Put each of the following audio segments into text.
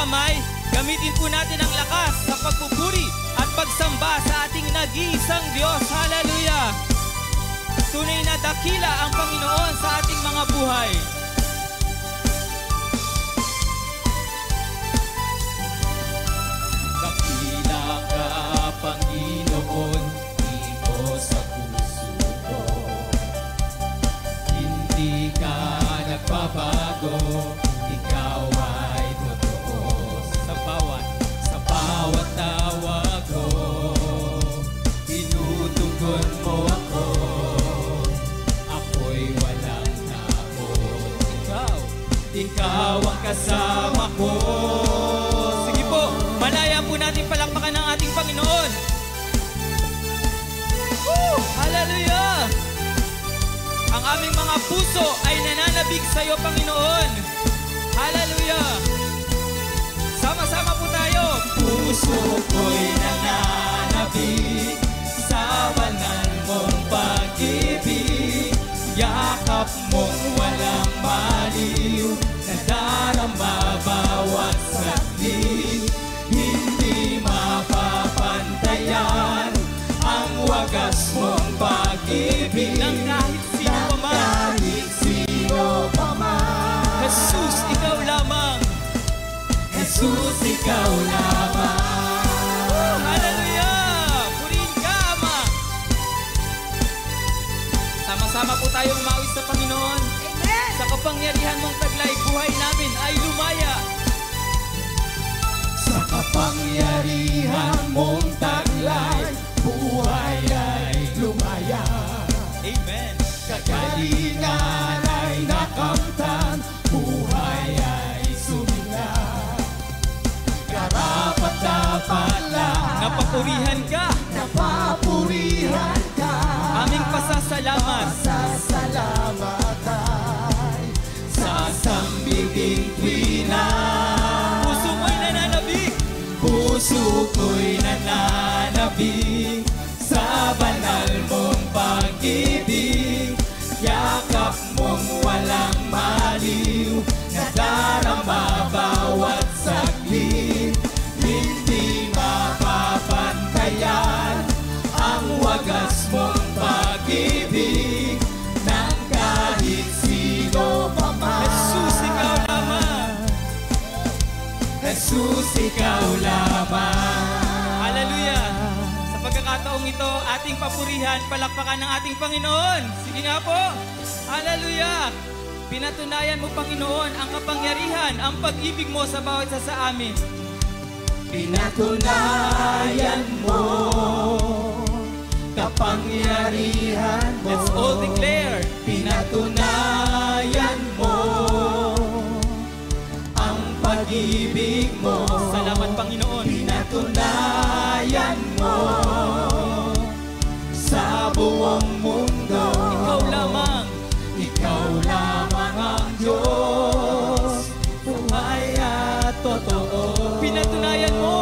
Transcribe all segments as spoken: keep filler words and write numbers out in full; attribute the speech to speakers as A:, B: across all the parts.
A: kamay, gamitin po natin ang lakas sa pagpupuri at pagsamba sa ating nag-iisang Diyos. Hallelujah! Tunay na dakila ang Panginoon sa ating mga buhay.
B: Dakila ka, Panginoon, ito sa puso ko. Hindi ka nagbabago, ikaw ay totoo. Sa bawat, sa bawat tawag ko, tinutugon mo ako. Ako'y walang takot. Ikaw, ikaw ang kasama ko.
A: Sige po, malaya po natin palakpakan ng ating Panginoon. Woo! Hallelujah! Ang aming mga puso ay nananabig sa iyo, Panginoon. Hallelujah! Sama-sama po tayo.
B: Puso ko'y nananabig sa banal mong pag-ibig. Yakap mong walang maliw, nadarama bawat saglit. Hindi mapapantayan ang wagas mong pag-ibig
A: Ng kahit sino pa man.
B: kahit sino pa man.
A: Jesus, ikaw lamang.
B: Jesus, ikaw lamang.
A: Hallelujah! Purihin ka, Ama. Sama-sama po tayong umawit sa Panginoon.
C: Amen!
A: Sa kapangyarihan mong taglay, buhay namin ay lumaya.
B: Sa kapangyarihan mong taglay, buhay ay lumaya.
A: Amen.
B: Kagalingan ay nakamtan, buhay ay sumigat. Karapat-dapat lang,
A: Napapurihan ka.
B: napapurihan ka.
A: Aming pasasalamat.
B: Pasasalamat ay sasambibing tuwina.
A: Puso mo'y nananabig.
B: Puso ko'y nananabig sa banal mong pag-ibig. Yakap mong walang maliw, nadarama bawat saglit. Hindi mapapantayan ang wagas mong pag-ibig ng kahit sino pa man.
A: Jesus, ikaw lamang.
B: Jesus, ikaw lamang.
A: Hallelujah. Sa pagkakataong ito, ating papurihan, palakpakan ng ating Panginoon. Sige nga po. Hallelujah. Pinatunayan mo, Panginoon, ang kapangyarihan, ang pag-ibig mo sa bawat isa sa amin.
B: Pinatunayan mo kapangyarihan mo.
A: Let's all declare.
B: Pinatunayan mo ang pag-ibig mo.
A: Salamat, Panginoon.
B: Pinatunayan mo sa buong mundo.
A: Ikaw lamang.
B: Ikaw lamang ang Diyos, buhay at totoo.
A: Pinatunayan mo.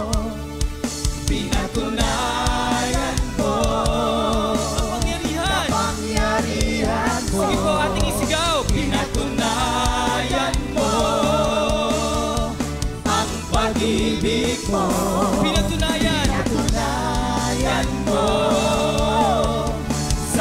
B: Pinatunayan mo
A: Kapangyarihan.
B: kapangyarihan mo.
A: Sige po, ating isigaw.
B: Pinatunayan mo ang pag-ibig mo.
A: Pinatunayan.
B: Pinatunayan mo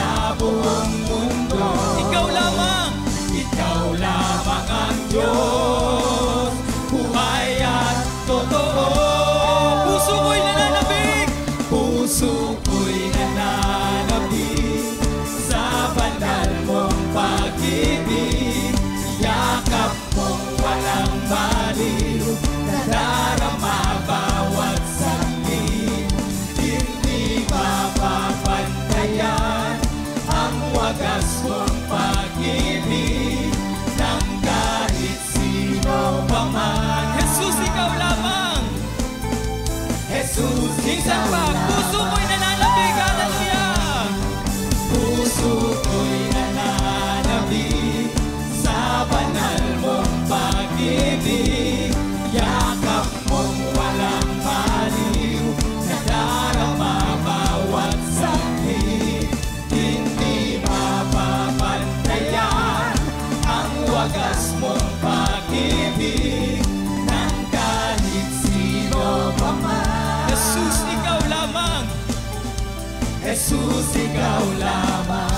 B: Jesus, ikaw lamang.